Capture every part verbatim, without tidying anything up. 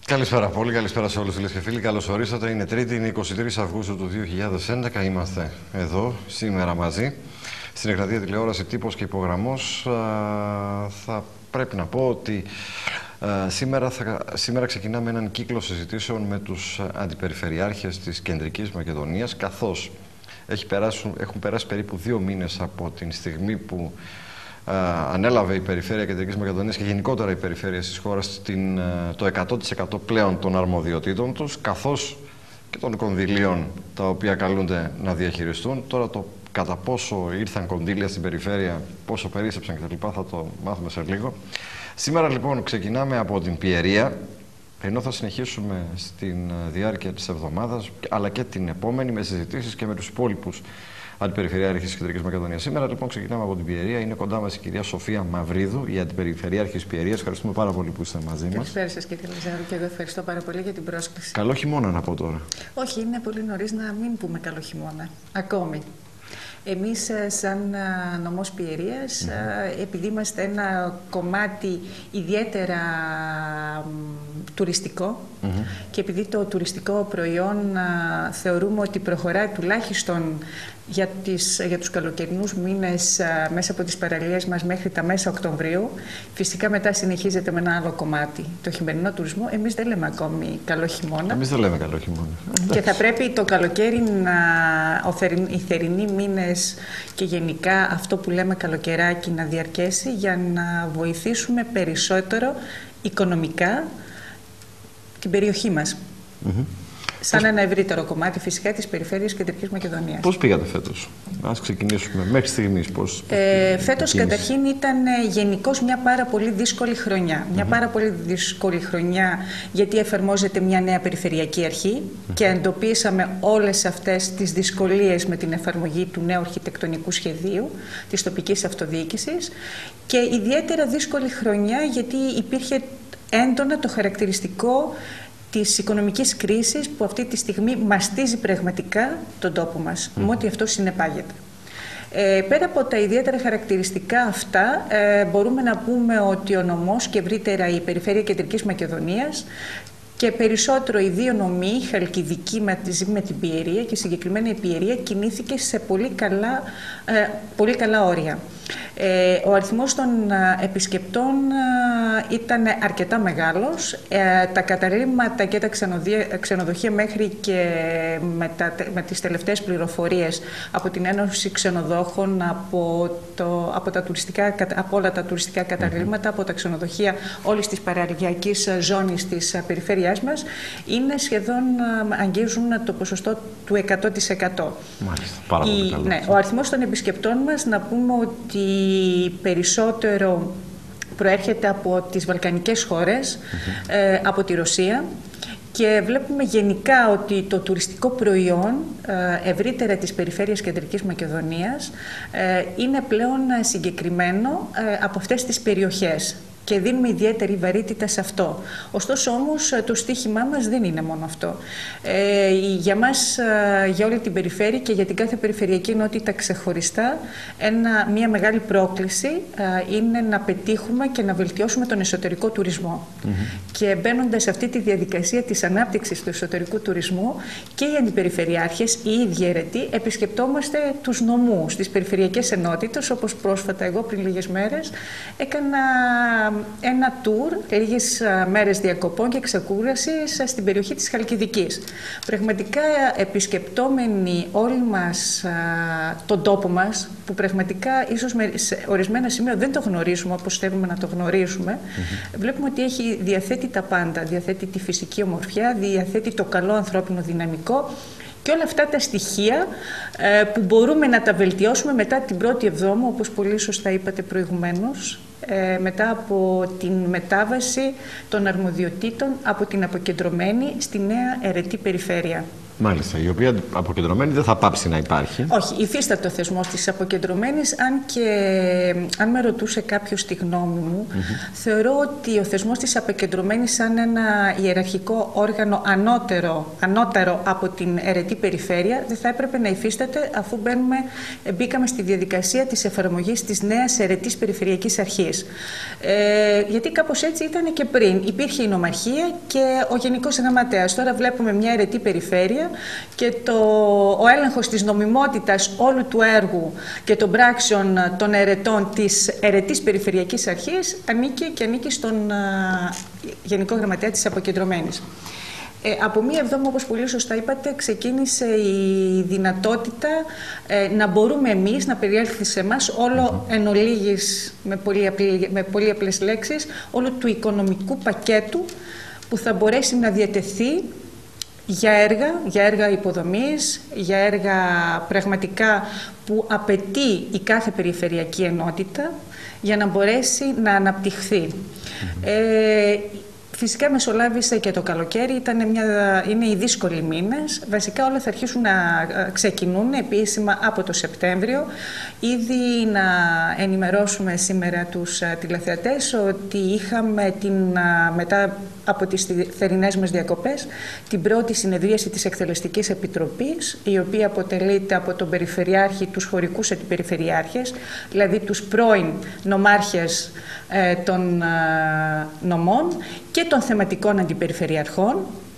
Καλησπέρα πολύ, καλησπέρα σε όλους φίλες και φίλοι. Καλώς ορίσατε. Είναι Τρίτη, είναι εικοστή τρίτη Αυγούστου του δύο χιλιάδες έντεκα. Είμαστε εδώ σήμερα μαζί. Στην Εκρατεία Τηλεόραση Τύπος και Υπογραμμός. Θα πρέπει να πω ότι σήμερα, θα, σήμερα ξεκινάμε έναν κύκλο συζητήσεων με τους αντιπεριφερειάρχες της Κεντρικής Μακεδονίας, καθώς έχει περάσει, έχουν περάσει περίπου δύο μήνες από την στιγμή που Uh, ανέλαβε η Περιφέρεια Κεντρικής Μακεδονίας και γενικότερα οι περιφέρειες της χώρας την, uh, το εκατό τοις εκατό πλέον των αρμοδιοτήτων τους, καθώς και των κονδυλίων τα οποία καλούνται να διαχειριστούν. Τώρα το κατά πόσο ήρθαν κονδύλια στην περιφέρεια, πόσο περίσσεψαν κτλ. Θα το μάθουμε σε λίγο. Σήμερα λοιπόν ξεκινάμε από την Πιερία, ενώ θα συνεχίσουμε στην διάρκεια της εβδομάδας, αλλά και την επόμενη με συζητήσεις και με τους υπόλοιπους Αντιπεριφερειάρχης της Κεντρικής Μακεδονίας. Σήμερα λοιπόν ξεκινάμε από την Πιερία. Είναι κοντά μας η κυρία Σοφία Μαυρίδου, η Αντιπεριφερειάρχης της Πιερίας. Ευχαριστούμε πάρα πολύ που είστε μαζί μας. Καλησπέρα σας κύριε Λαζάρου, και εγώ ευχαριστώ πάρα πολύ για την πρόσκληση. Καλό χειμώνα να πω τώρα. Όχι, είναι πολύ νωρίς να μην πούμε καλό χειμώνα. Ακόμη. Εμείς σαν νομός Πιερίας, mm-hmm. επειδή είμαστε ένα κομμάτι ιδιαίτερα τουριστικό mm-hmm. και επειδή το τουριστικό προϊόν θεωρούμε ότι προχωράει τουλάχιστον για, τις, για τους καλοκαιρινούς μήνες μέσα από τις παραλίες μας μέχρι τα μέσα Οκτωβρίου, φυσικά μετά συνεχίζεται με ένα άλλο κομμάτι, το χειμερινό τουρισμό. Εμείς δεν λέμε ακόμη καλό χειμώνα. Εμείς δεν λέμε καλό χειμώνα. Και θα πρέπει το καλοκαίρι, να, οι θερινοί μήνες και γενικά αυτό που λέμε καλοκαιράκι να διαρκέσει για να βοηθήσουμε περισσότερο οικονομικά την περιοχή μας. Mm-hmm. Σαν ένα ευρύτερο κομμάτι φυσικά της περιφέρειας Κεντρικής Μακεδονίας. Πώς πήγατε φέτος? Ας ξεκινήσουμε μέχρι στιγμής. Πώς ε, φέτος καταρχήν ήταν γενικώς μια πάρα πολύ δύσκολη χρονιά. Mm-hmm. Μια πάρα πολύ δύσκολη χρονιά γιατί εφαρμόζεται μια νέα περιφερειακή αρχή mm-hmm. και εντοπίσαμε όλες αυτές τις δυσκολίες με την εφαρμογή του νέου αρχιτεκτονικού σχεδίου της τοπικής αυτοδιοίκησης και ιδιαίτερα δύσκολη χρονιά γιατί υπήρχε έντονα το χαρακτηριστικό της οικονομικής κρίσης που αυτή τη στιγμή μαστίζει πραγματικά τον τόπο μας, mm. με ό,τι αυτό συνεπάγεται. Ε, πέρα από τα ιδιαίτερα χαρακτηριστικά αυτά, ε, μπορούμε να πούμε ότι ο νομός και ευρύτερα η Περιφέρεια Κεντρικής Μακεδονίας και περισσότερο οι δύο νομοί, η Χαλκιδική μαζί με την Πιερία και συγκεκριμένα η Πιερία, κινήθηκε σε πολύ καλά, ε, πολύ καλά όρια. Ε, ο αριθμός των επισκεπτών ε, ήταν αρκετά μεγάλος. Ε, τα καταρρίμματα και τα ξενοδοχεία μέχρι και με, τα, με τις τελευταίες πληροφορίες από την Ένωση Ξενοδόχων, από, το, από, τα τουριστικά, από όλα τα τουριστικά καταρρίμματα, από τα ξενοδοχεία όλης της παραλιακής ζώνης της περιφέρειάς μας, είναι σχεδόν, αγγίζουν το ποσοστό του εκατό τοις εκατό. Μάλιστα, πάρα πολύ Η, καλό. ναι, ο αριθμός των επισκεπτών μας, να πούμε ότι περισσότερο προέρχεται από τις βαλκανικές χώρες, mm-hmm. ε, από τη Ρωσία, και βλέπουμε γενικά ότι το τουριστικό προϊόν ε, ευρύτερα της περιφέρειας Κεντρικής Μακεδονίας ε, είναι πλέον συγκεκριμένο ε, από αυτές τις περιοχές. Και δίνουμε ιδιαίτερη βαρύτητα σε αυτό. Ωστόσο όμως το στίχημά μας δεν είναι μόνο αυτό. Ε, για μας, για όλη την περιφέρεια και για την κάθε περιφερειακή ενότητα ξεχωριστά, ένα, μια μεγάλη πρόκληση ε, είναι να πετύχουμε και να βελτιώσουμε τον εσωτερικό τουρισμό. Mm-hmm. Και μπαίνοντας σε αυτή τη διαδικασία της ανάπτυξης του εσωτερικού τουρισμού και οι αντιπεριφερειάρχες, οι ίδιοι αιρετοί, επισκεπτόμαστε τους νομούς, τις περιφερειακές ενότητες, όπως πρόσφατα εγώ πριν λίγες μέρες έκανα ένα τουρ, λίγες μέρες διακοπών και ξεκούρασης στην περιοχή της Χαλκιδικής. Πραγματικά επισκεπτόμενοι όλοι μας τον τόπο μας, που πραγματικά ίσως σε ορισμένα σημεία δεν το γνωρίζουμε όπως θέλουμε να το γνωρίζουμε, mm-hmm. βλέπουμε ότι έχει, διαθέτει τα πάντα. Διαθέτει τη φυσική ομορφιά, διαθέτει το καλό ανθρώπινο δυναμικό και όλα αυτά τα στοιχεία ε, που μπορούμε να τα βελτιώσουμε μετά την πρώτη εβδόμου, όπως πολύ σωστά είπατε προηγουμένως, ε, μετά από την μετάβαση των αρμοδιοτήτων από την αποκεντρωμένη στη νέα αιρετή περιφέρεια. Μάλιστα, η οποία αποκεντρωμένη δεν θα πάψει να υπάρχει. Όχι, υφίσταται ο θεσμός της αποκεντρωμένης, αν και αν με ρωτούσε κάποιος τη γνώμη μου, mm-hmm. θεωρώ ότι ο θεσμός της αποκεντρωμένης σαν ένα ιεραρχικό όργανο ανώτερο, ανώτερο από την αιρετή περιφέρεια δεν θα έπρεπε να υφίσταται αφού μπαίνουμε, μπήκαμε στη διαδικασία της εφαρμογής της νέας αιρετής περιφερειακής αρχής. Ε, γιατί κάπως έτσι ήταν και πριν. Υπήρχε η νομαρχία και ο Γενικός Γραμματέας. Τώρα βλέπουμε μια αιρετή περιφέρεια και το, ο έλεγχος της νομιμότητας όλου του έργου και των πράξεων των αιρετών της αιρετής περιφερειακής αρχής ανήκει και ανήκει στον α, Γενικό Γραμματέα της αποκεντρωμένης. Ε, από μία εβδόμη, όπως πολύ σωστά είπατε, ξεκίνησε η δυνατότητα ε, να μπορούμε εμείς να περιέλθει σε εμάς όλο εν ολίγης, με πολύ, απλή, με πολύ απλές λέξεις, όλο του οικονομικού πακέτου που θα μπορέσει να διατεθεί για έργα, για έργα υποδομής, για έργα πραγματικά που απαιτεί η κάθε περιφερειακή ενότητα για να μπορέσει να αναπτυχθεί. Mm-hmm. ε, Φυσικά μεσολάβησε και το καλοκαίρι, ήταν μια, είναι οι δύσκολοι μήνες. Βασικά όλα θα αρχίσουν να ξεκινούν επίσημα από το Σεπτέμβριο. Ήδη να ενημερώσουμε σήμερα τους τηλεθεατές ότι είχαμε την, μετά από τις θερινές μας διακοπές την πρώτη συνεδρίαση της Εκτελεστικής Επιτροπής, η οποία αποτελείται από τον Περιφερειάρχη, τους χωρικούς αντιπεριφερειάρχες, δηλαδή τους πρώην νομάρχες ε, των ε, νομών και των θεματικών αντιπεριφερειαρχών.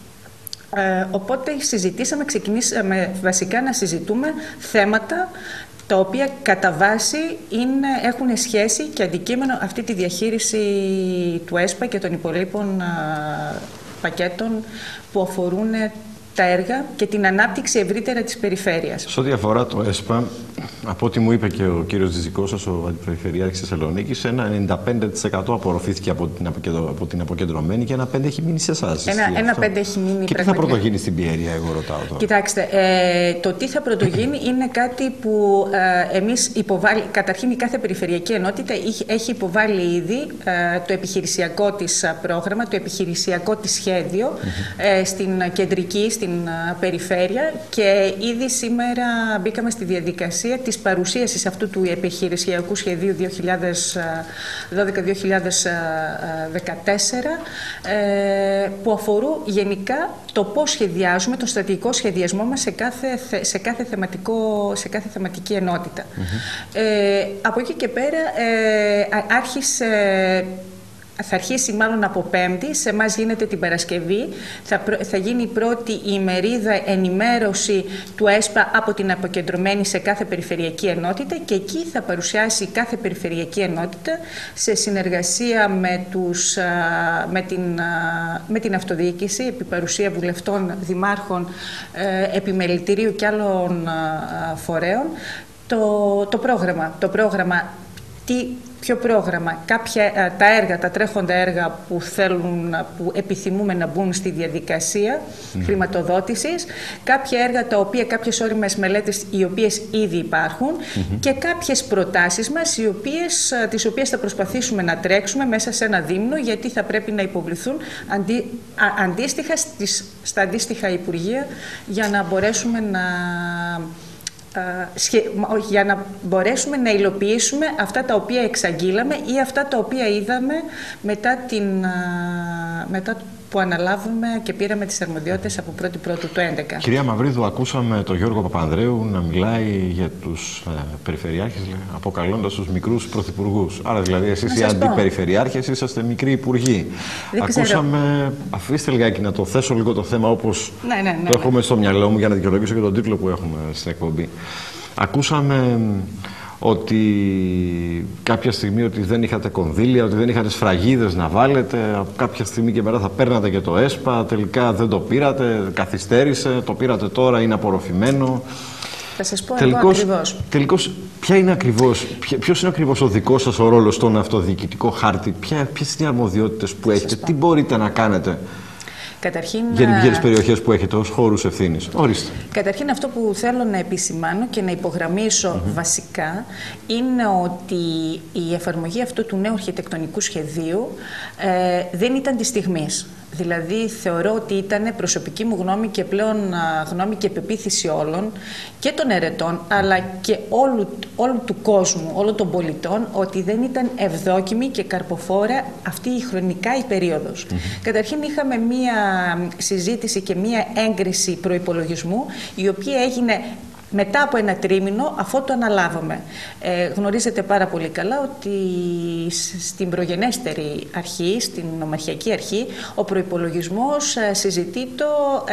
Ε, οπότε συζητήσαμε, ξεκινήσαμε βασικά να συζητούμε θέματα τα οποία κατά βάση είναι, έχουν σχέση και αντικείμενο αυτή τη διαχείριση του ΕΣΠΑ και των υπολείπων α, πακέτων που αφορούν τα έργα και την ανάπτυξη ευρύτερα της περιφέρειας. Σε ό,τι αφορά το ΕΣΠΑ, από ό,τι μου είπε και ο κύριος Τζιζικώσας, ο Αντιπεριφερειάρχης Θεσσαλονίκης, ένα ενενήντα πέντε τοις εκατό απορροφήθηκε από την, αποκεντρω... από την αποκεντρωμένη και ένα πέντε τοις εκατό έχει μείνει σε εσάς. Ένα, ένα πέντε τοις εκατό έχει μείνει. Και τι θα πρωτογίνει στην Πιέρια, εγώ ρωτάω τώρα. Κοιτάξτε, ε, το τι θα πρωτογίνει είναι κάτι που ε, εμείς υποβάλλει. Καταρχήν, η κάθε περιφερειακή ενότητα έχει υποβάλει ήδη ε, το επιχειρησιακό της πρόγραμμα, το επιχειρησιακό της σχέδιο ε, στην κεντρική, στην περιφέρεια, και ήδη σήμερα μπήκαμε στη διαδικασία της παρουσίασης αυτού του επιχειρησιακού σχεδίου δύο χιλιάδες δώδεκα δύο χιλιάδες δεκατέσσερα που αφορούν γενικά το πώς σχεδιάζουμε, το στρατηγικό σχεδιασμό μας σε κάθε, σε κάθε, θεματικό, σε κάθε θεματική ενότητα. Mm-hmm. ε, από εκεί και πέρα ε, άρχισε... Θα αρχίσει μάλλον από Πέμπτη, σε εμάς γίνεται την Παρασκευή, θα, θα γίνει η πρώτη ημερίδα ενημέρωση του ΕΣΠΑ από την αποκεντρωμένη σε κάθε περιφερειακή ενότητα, και εκεί θα παρουσιάσει κάθε περιφερειακή ενότητα σε συνεργασία με, τους, με, την, με την αυτοδιοίκηση, επί παρουσία βουλευτών, δημάρχων, επιμελητηρίου και άλλων φορέων, το, το πρόγραμμα. Το πρόγραμμα τι, Ποιο πρόγραμμα, κάποια, τα έργα, τα τρέχοντα έργα που, θέλουν, που επιθυμούμε να μπουν στη διαδικασία mm. χρηματοδότησης, κάποια έργα τα οποία, κάποιες όριμες μελέτες οι οποίες ήδη υπάρχουν mm-hmm. και κάποιες προτάσεις μας οι οποίες, τις οποίες θα προσπαθήσουμε να τρέξουμε μέσα σε ένα δίμηνο, γιατί θα πρέπει να υποβληθούν αντί, α, αντίστοιχα στις, στα αντίστοιχα Υπουργεία για να μπορέσουμε να... για να μπορέσουμε να υλοποιήσουμε αυτά τα οποία εξαγγείλαμε ή αυτά τα οποία είδαμε μετά, την, μετά που αναλάβουμε και πήραμε τις αρμοδιότητες από πρώτη πρώτου του δύο χιλιάδες έντεκα. Κυρία Μαυρίδου, ακούσαμε τον Γιώργο Παπανδρέου να μιλάει για τους ε, περιφερειάρχες, αποκαλώντας τους μικρούς πρωθυπουργούς. Άρα δηλαδή εσείς οι αντιπεριφερειάρχες είσαστε μικροί υπουργοί. Δεν ακούσαμε, ξέρω. Αφήστε λιγάκι να το θέσω λίγο το θέμα όπως ναι, ναι, ναι, το έχουμε ναι. στο μυαλό μου, για να δικαιολογήσω και τον τίτλο που έχουμε στην εκπομπή. Ακούσαμε ότι κάποια στιγμή ότι δεν είχατε κονδύλια, ότι δεν είχατε σφραγίδες να βάλετε, από κάποια στιγμή και μετά θα παίρνατε και το ΕΣΠΑ, τελικά δεν το πήρατε, καθυστέρησε, το πήρατε τώρα, είναι απορροφημένο. Θα σας πω τελικώς, εγώ ακριβώς. Τελικώς, ποια είναι ακριβώς, ποιος είναι ακριβώς ο δικός σας ο ρόλος στον αυτοδιοικητικό χάρτη, ποια, ποιες είναι οι αρμοδιότητες που θα έχετε, τι μπορείτε να κάνετε. Καταρχήν, για τις περιοχές που έχετε ως χώρους ευθύνης. Ορίστε. Καταρχήν, αυτό που θέλω να επισημάνω και να υπογραμμίσω mm-hmm. βασικά είναι ότι η εφαρμογή αυτού του νέου αρχιτεκτονικού σχεδίου ε, δεν ήταν της στιγμής. Δηλαδή θεωρώ ότι ήταν προσωπική μου γνώμη και πλέον γνώμη και πεποίθηση όλων και των ερετών αλλά και όλου, όλου του κόσμου, όλων των πολιτών, ότι δεν ήταν ευδόκιμη και καρποφόρα αυτή η χρονικά η περίοδος. Mm-hmm. Καταρχήν είχαμε μία συζήτηση και μία έγκριση προϋπολογισμού η οποία έγινε μετά από ένα τρίμηνο, αφού το αναλάβαμε. Ε, γνωρίζετε πάρα πολύ καλά ότι στην προγενέστερη αρχή, στην νομαρχιακή αρχή, ο προϋπολογισμός ε, συζητείται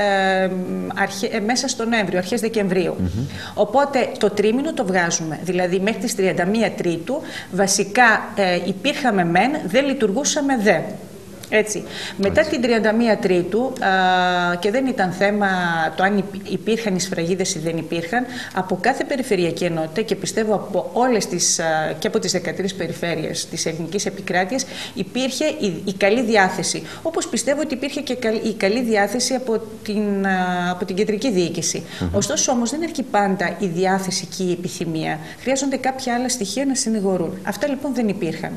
ε, αρχε, μέσα στο Νοέμβριο, αρχές Δεκεμβρίου. Mm-hmm. Οπότε το τρίμηνο το βγάζουμε. Δηλαδή μέχρι τις τριάντα μία Τρίτου βασικά ε, υπήρχαμε μεν, δεν λειτουργούσαμε δε. Έτσι. Μετά την τριάντα μία Τρίτου, α, και δεν ήταν θέμα το αν υπήρχαν οι σφραγίδες ή δεν υπήρχαν, από κάθε περιφερειακή ενότητα και πιστεύω από όλες τις, α, και από τις δεκατρείς περιφέρειες της ελληνικής επικράτειας υπήρχε η, η καλή διάθεση. Όπως πιστεύω ότι υπήρχε και η καλή διάθεση από την, α, από την κεντρική διοίκηση. Mm-hmm. Ωστόσο όμως δεν αρκεί πάντα η διάθεση και η επιθυμία. Χρειάζονται κάποια άλλα στοιχεία να συνηγορούν. Αυτά λοιπόν δεν υπήρχαν.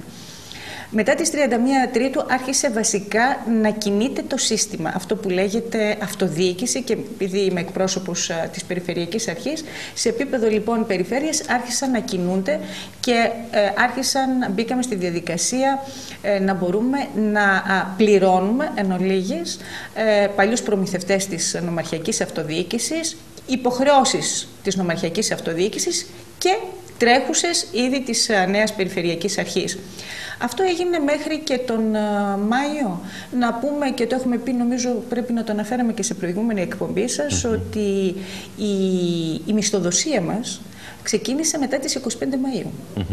Μετά τις τριάντα μία Τρίτου άρχισε βασικά να κινείται το σύστημα, αυτό που λέγεται αυτοδιοίκηση, και επειδή είμαι εκπρόσωπος α, της Περιφερειακής Αρχής, σε επίπεδο λοιπόν περιφέρειας άρχισαν να κινούνται και ε, άρχισαν, μπήκαμε στη διαδικασία ε, να μπορούμε να α, πληρώνουμε εν ολίγης ε, παλιούς προμηθευτές της νομαρχιακής αυτοδιοίκησης, υποχρεώσεις της νομαρχιακής αυτοδιοίκησης και τρέχουσες ήδη της α, νέας Περιφερειακής Αρχής. Αυτό έγινε μέχρι και τον uh, Μάιο. Να πούμε, και το έχουμε πει, νομίζω πρέπει να το αναφέραμε και σε προηγούμενη εκπομπή σας, mm-hmm. ότι η, η μισθοδοσία μας ξεκίνησε μετά τις είκοσι πέντε Μαΐου. Mm-hmm.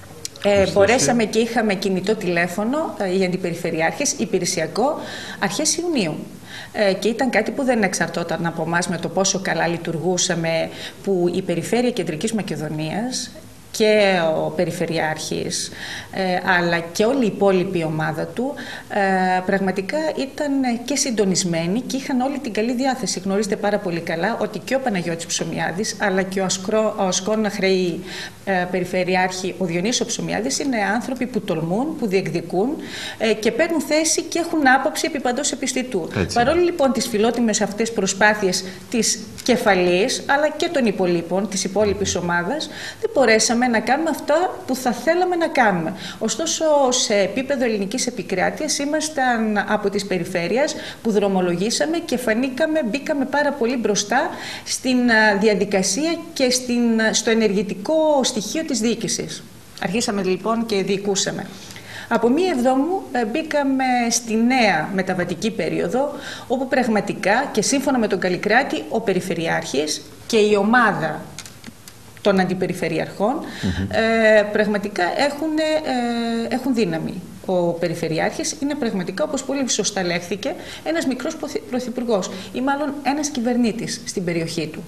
Ε, μπορέσαμε και είχαμε κινητό τηλέφωνο, οι αντιπεριφερειάρχες, υπηρεσιακό, αρχές Ιουνίου. Ε, και ήταν κάτι που δεν εξαρτώταν από εμάς με το πόσο καλά λειτουργούσαμε, που η Περιφέρεια Κεντρικής Μακεδονίας και ο Περιφερειάρχης, ε, αλλά και όλη η υπόλοιπη ομάδα του ε, πραγματικά ήταν και συντονισμένοι και είχαν όλη την καλή διάθεση. Γνωρίζετε πάρα πολύ καλά ότι και ο Παναγιώτης Ψωμιάδης αλλά και ο, Ασκρό, ο Ασκόνα Χρέη ε, Περιφερειάρχη, ο Διονύσης Ψωμιάδης, είναι άνθρωποι που τολμούν, που διεκδικούν ε, και παίρνουν θέση και έχουν άποψη επί παντός επιστητού. Παρόλο λοιπόν τις φιλότιμες αυτές προσπάθειες της κεφαλής αλλά και των υπολείπων, της υπόλοιπης ομάδας, δεν μπορέσαμε να κάνουμε αυτά που θα θέλαμε να κάνουμε. Ωστόσο, σε επίπεδο ελληνικής επικράτειας ήμασταν από τις περιφέρειες που δρομολογήσαμε και φανήκαμε, μπήκαμε πάρα πολύ μπροστά στην διαδικασία και στην, στο ενεργητικό στοιχείο της διοίκησης. Αρχίσαμε λοιπόν και διοικούσαμε. Από μία εβδόμου μπήκαμε στη νέα μεταβατική περίοδο, όπου πραγματικά και σύμφωνα με τον Καλλικράτη, ο Περιφερειάρχης και η ομάδα των αντιπεριφερειαρχών mm-hmm. ε, πραγματικά έχουν, ε, έχουν δύναμη. Ο Περιφερειάρχης είναι πραγματικά, όπως πολύ σωστά λέχθηκε, ένας μικρός πρωθυπουργός ή μάλλον ένας κυβερνήτης στην περιοχή του.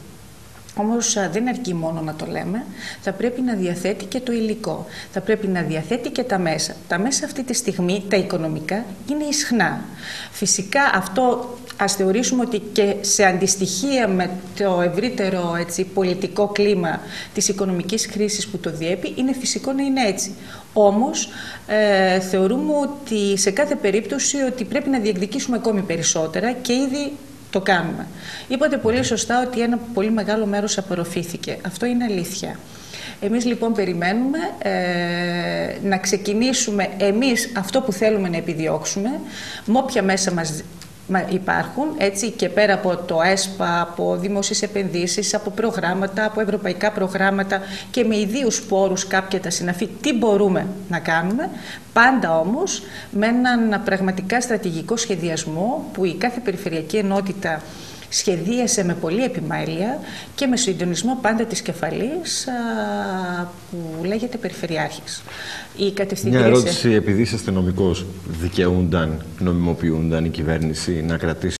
Όμως δεν αρκεί μόνο να το λέμε, θα πρέπει να διαθέτει και το υλικό, θα πρέπει να διαθέτει και τα μέσα. Τα μέσα αυτή τη στιγμή, τα οικονομικά, είναι ισχνά. Φυσικά αυτό ας θεωρήσουμε ότι και σε αντιστοιχεία με το ευρύτερο έτσι, πολιτικό κλίμα της οικονομικής κρίσης που το διέπει, είναι φυσικό να είναι έτσι. Όμως ε, θεωρούμε ότι σε κάθε περίπτωση ότι πρέπει να διεκδικήσουμε ακόμη περισσότερα και ήδη το κάνουμε. Είπατε πολύ σωστά ότι ένα πολύ μεγάλο μέρος απορροφήθηκε. Αυτό είναι αλήθεια. Εμείς λοιπόν περιμένουμε ε, να ξεκινήσουμε εμείς αυτό που θέλουμε να επιδιώξουμε, με όποια μέσα μας υπάρχουν, έτσι, και πέρα από το ΕΣΠΑ, από δημόσιες επενδύσεις, από προγράμματα, από ευρωπαϊκά προγράμματα και με ιδίους πόρους κάποια τα συναφή, τι μπορούμε να κάνουμε, πάντα όμως με έναν πραγματικά στρατηγικό σχεδιασμό που η κάθε περιφερειακή ενότητα σχεδίασε με πολλή επιμέλεια και με συντονισμό πάντα της κεφαλής α, που λέγεται Περιφερειάρχης. Η Μια ερώτηση, επειδή είσαστε νομικός, δικαιούνταν, νομιμοποιούνταν η κυβέρνηση να κρατήσει